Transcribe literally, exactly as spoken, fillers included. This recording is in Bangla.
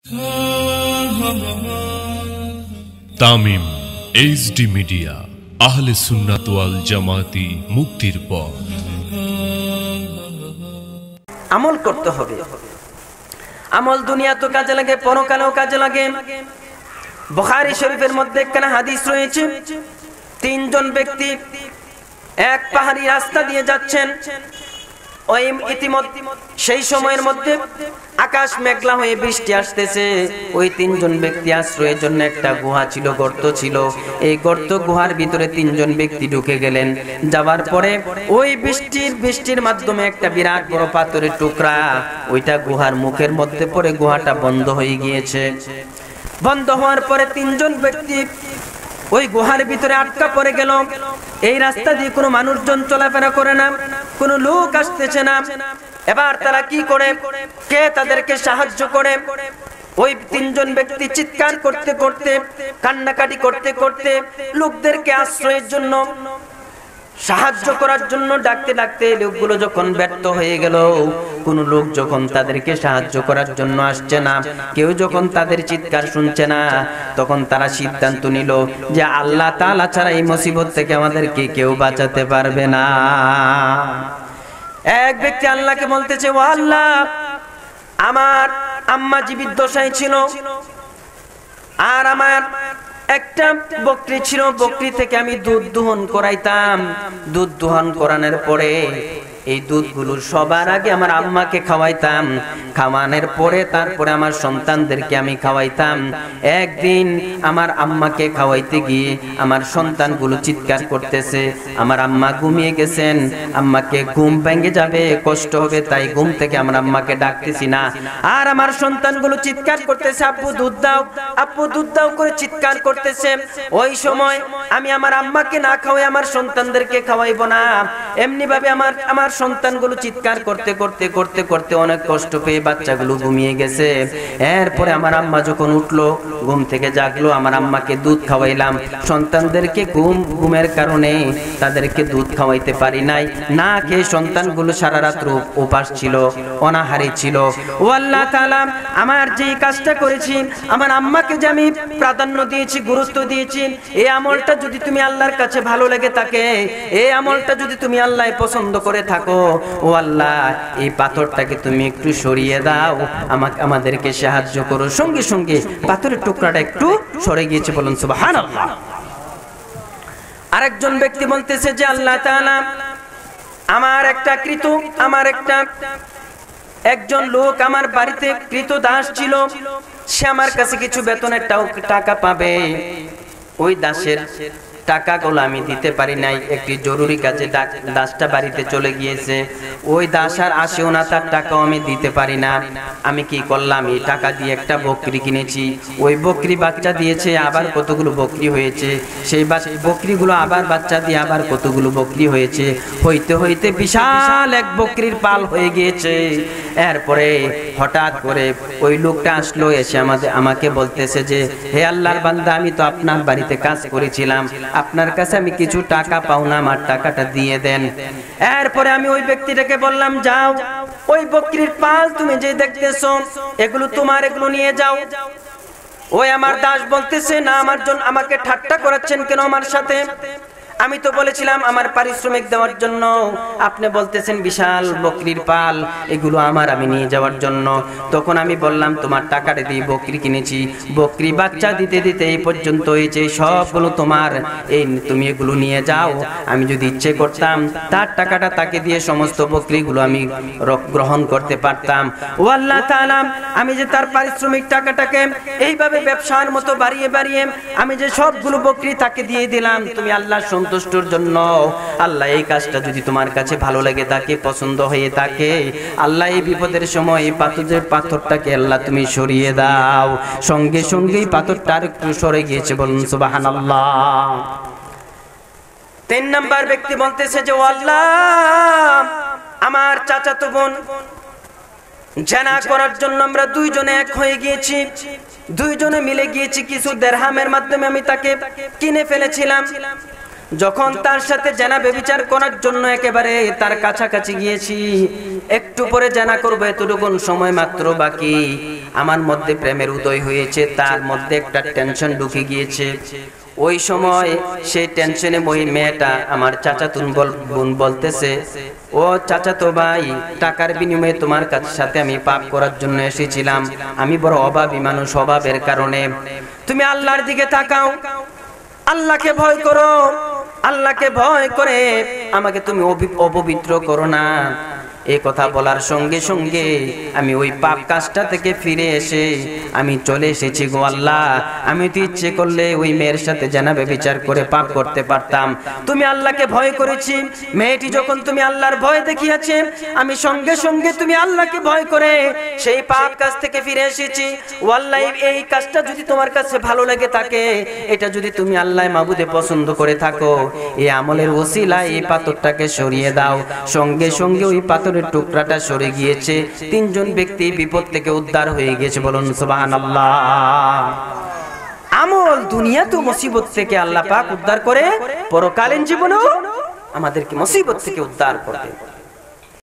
তামিম এইচডি মিডিয়া, আহলে সুন্নাত ওয়াল জামাতি, মুক্তির পথ। আমল করতে হবে। আমল দুনিয়া তো কাজে লাগে, পরকালেও কাজে লাগে। বুখারী শরীফের মধ্যে একখানা হাদিস রয়েছে, তিনজন ব্যক্তি এক পাহাড়ি রাস্তা দিয়ে যাচ্ছেন। ওই ইতিমধ্যে সেই সময়ের মধ্যে আকাশ মেঘলা হয়ে বৃষ্টি আসতেছে। ওই তিনজন ব্যক্তি আশ্রয়ের জন্য একটা গুহা ছিল, গর্ত ছিল। এই গর্ত গুহার ভিতরে তিনজন ব্যক্তি ঢুকে গেলেন। যাওয়ার পরে ওই বৃষ্টির বৃষ্টির মাধ্যমে একটা বিরাট বড় পাথরের টুকরা ওইটা গুহার মুখের মধ্যে পড়ে গুহাটা বন্ধ হয়ে গিয়েছে। বন্ধ হওয়ার পরে তিনজন ব্যক্তি ওই গুহার ভিতরে আটকা পড়ে গেল। এই রাস্তা দিয়ে কোনো মানুষজন চলাফেরা করে না, কোনো লোক আসতেছে না। এবার তারা কি করে, কে তাদেরকে সাহায্য করে? ওই তিনজন ব্যক্তি চিৎকার করতে করতে, কান্নাকাটি করতে করতে লোকদেরকে আশ্রয়ের জন্য, সাহায্য করার জন্য ডাকতে ডাকতে লোকগুলো যখন ব্যর্থ হয়ে গেল, কোন লোক যখন তাদেরকে সাহায্য করার জন্য আসছে না, কেউ যখন তাদের চিৎকার শুনছে না, তখন তারা সিদ্ধান্ত নিল যে আল্লাহ তাআলা ছাড়া এই মুসিবত থেকে আমাদেরকে কেউ বাঁচাতে পারবে না। এক ব্যক্তি আল্লাহকে বলতেছে, ও আল্লাহ, আমার আম্মা জীবিত দশায় ছিল, আর আমার একটা বকরি ছিল, বকরি থেকে আমি দুধ দোহন করাইতাম। দুধ দোহন করানোর পরে এই দুধগুলো সবার আগে আমার আম্মাকে খাওয়াইতাম, খাওয়ানোর পরে তারপরে আমার সন্তানদেরকে আমি খাওয়াইতাম। একদিন আমার আম্মাকে খাওয়াইতে গিয়ে আমার সন্তানগুলো চিৎকার করতেছে, আমার আম্মা ঘুমিয়ে গেছেন, আম্মাকে ঘুম ভেঙে যাবে, কষ্ট হবে, তাই ঘুম থেকে আমার আম্মাকে ডাকতেছি না। আর আমার সন্তানগুলো চিৎকার করতেছে, আব্বু দুধ দাও, আব্বু দুধ দাও করে চিৎকার করতেছে। ওই সময় আমি আমার আম্মাকে না খাওয়াই আমার সন্তানদেরকে খাওয়াইবো না। এমনি ভাবে আমার আমার সন্তানগুলো চিৎকার করতে করতে করতে করতে অনেক কষ্ট পেয়ে বাচ্চাগুলো ঘুমিয়ে গেছে। এরপরে আমার আম্মা যখন উঠলো, ঘুম থেকে জাগলো, আমার আম্মাকে দুধ খাওয়াইলাম। সন্তানদেরকে ঘুম ঘুমের কারণে তাদেরকে দুধ খাওয়াইতে পারি নাই, না খেয়ে সন্তানগুলো সারা রাত উপাস ছিল, অনাহারে ছিল। ও আল্লাহ তাআলা, আমার যে কাজটা করেছি, আমার আম্মাকে যে আমি প্রাধান্য দিয়েছি, গুরুত্ব দিয়েছি, এই আমলটা যদি তুমি আল্লাহর কাছে ভালো লেগে থাকে, এই আমলটা যদি তুমি আল্লাহ পছন্দ করে থাকো, ও আল্লাহ, এই পাথরটাকে তুমি একটু সরিয়ে দাও, আমাকে আমাদেরকে সাহায্য করো। সঙ্গে সঙ্গে পাথরের টুকরাটা একটু সরে গিয়েছে, বলুন সুবহানাল্লাহ। আরেকজন ব্যক্তি বলতেছে যে আল্লাহ তাআলা, আমার একটা কৃত আমার একটা একজন লোক আমার বাড়িতে কৃত দাস ছিল, সে আমার কাছে কিছু বেতনের টাকা পাবে। ওই দাসের টাকাগুলো আমি দিতে পারি নাই, একটি জরুরি কাজে দাসটা বাড়িতে চলে গিয়েছে। ওই দাস আর আসেও না, তার টাকাও আমি দিতে পারি না। আমি কি করলাম, এই টাকা দিয়ে একটা বকরি কিনেছি। ওই বকরি বাচ্চা দিয়েছে, আবার কতগুলো বকরি হয়েছে। সেই বকরিগুলো আবার বাচ্চা দিয়ে আবার কতগুলো বকরি হয়েছে। হইতে হইতে বিশাল এক বকরির পাল হয়ে গিয়েছে। এরপরে হঠাৎ করে ওই লোকটা আসলো, এসে আমাদের আমাকে বলতেছে যে হে আল্লাহর বান্দা, আমি তো আপনার বাড়িতে কাজ করেছিলাম, আপনার কাছে আমি কিছু টাকা পাওনা, আমার টাকাটা দিয়ে দেন। এরপরে আমি ওই ব্যক্তিটাকে বললাম, যাও, ওই বকরির পাল তুমি যে দেখতেছো, এগুলো তোমার, এগুলো নিয়ে যাও। ওই আমার দাস বলতেছে, না, আমার জন্য আমাকে ঠাট্টা করাচ্ছেন কেন আমার সাথে? আমি তো বলেছিলাম আমার পারিশ্রমিক দেওয়ার জন্য, আপনি বলতেছেন বিশাল বকরির পাল, এগুলো আমার, আমি নিয়ে যাওয়ার জন্য। তখন আমি বললাম, তোমার টাকাটা দিয়ে বকরি কিনেছি, বকরি বাচ্চা দিতে দিতে এই পর্যন্ত হয়েছে, সবগুলো তোমার, এই তুমি এগুলো নিয়ে যাও। আমি যদি ইচ্ছে করতাম তার টাকাটা তাকে দিয়ে সমস্ত বকরিগুলো আমি গ্রহণ করতে পারতাম। ও আল্লাহ তাআলা, আমি যে তার পারিশ্রমিক টাকাটাকে এইভাবে ব্যবসার মতো বাড়িয়ে বাড়িয়ে আমি যে সবগুলো বকরি তাকে দিয়ে দিলাম, তুমি আল্লাহ সন্তুষ্টর জন্য, আল্লাহ এই কাজটা যদি তোমার কাছে ভালো লাগে থাকে, পছন্দ হয়ে থাকে, আল্লাহ এই বিপদের সময় এই পাথরের পাথরটাকে আল্লাহ তুমি সরিয়ে দাও। সঙ্গে সঙ্গেই পাথরটা একটু সরে গিয়েছে, বলুন সুবহানাল্লাহ। তিন নাম্বার ব্যক্তি বলতেছে যে ও আল্লাহ, আমার চাচাতো বোন জানা করার জন্য আমরা দুইজনে এক হয়ে গিয়েছি, দুইজনে মিলে গিয়েছি, কিছু দিরহামের মাধ্যমে আমি তাকে কিনে ফেলেছিলাম। যখন তার সাথে জানা ব্যভিচার করার জন্য একেবারে তার কাছাকাছি গিয়েছি, একটু পরে জানা করবো, এতটুকুন সময় মাত্র বাকি, আমার মধ্যে প্রেমের উদয় হয়েছে, তার মধ্যে একটা টেনশন ঢুকে গিয়েছে। ওই সময় সেই টেনশনে ওই মেয়েটা আমার চাচাতুন বোন বলতেছে, ও চাচাতো ভাই, টাকার বিনিময়ে তোমার কাছে সাথে আমি পাপ করার জন্য এসেছিলাম, আমি বড় অভাবী মানুষ, অভাবের কারণে তুমি আল্লাহর দিকে তাকাও, আল্লাহকে ভয় করো, আল্লাহকে ভয় করে আমাকে তুমি অপবিত্র করো না। এই কথা বলার সঙ্গে সঙ্গে আমি ওই পাপ কাজটা থেকে ফিরে এসে আমি চলে এসেছি গো আল্লাহ, আমি তো ইচ্ছে করলে ওই মেয়ের সাথে জানাবে বিচার করে পাপ করতে পারতাম, তুমি আল্লাহকে ভয় করেছি। মেয়েটি যখন তুমি আল্লাহর ভয় দেখিয়েছে, আমি সঙ্গে সঙ্গে তুমি আল্লাহকে ভয় করে সেই পাপ কাজ থেকে ফিরে এসেছি। ও আল্লাহ, এই কাজটা যদি তোমার কাছে ভালো লাগে থাকে, এটা যদি তুমি আল্লাহ মাবুদে পছন্দ করে থাকো, এই আমলের ওসিলায় এই পাথরটাকে সরিয়ে দাও। সঙ্গে সঙ্গে ওই পাথর টুকরাটা সরে গিয়েছে, তিনজন ব্যক্তি বিপদ থেকে উদ্ধার হয়ে গেছে। বলুন সুবহানাল্লাহ। আমল দুনিয়া তো মুসিবত থেকে আল্লাহ পাক উদ্ধার করে, পরকালীন জীবনেও আমাদেরকে মুসিবত থেকে উদ্ধার করবে।